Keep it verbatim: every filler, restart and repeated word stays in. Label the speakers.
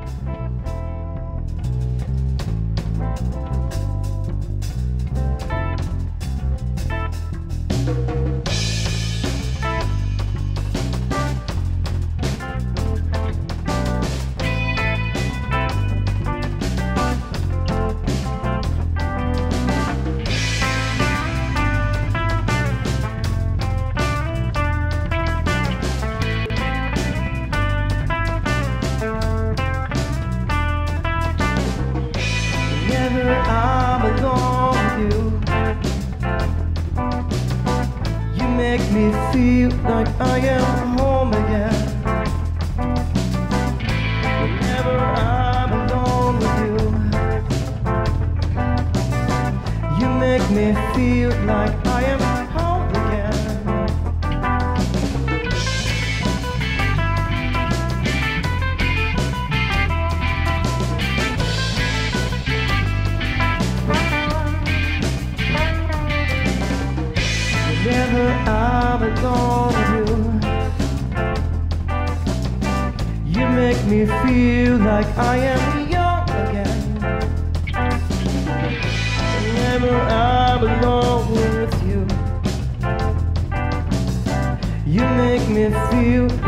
Speaker 1: I'm alone with you. You make me feel like I am home again. Whenever I'm alone with you, you make me feel like I am home again. Whenever I'm alone with you, you make me feel like I am young again. Whenever I'm alone with you, you make me feel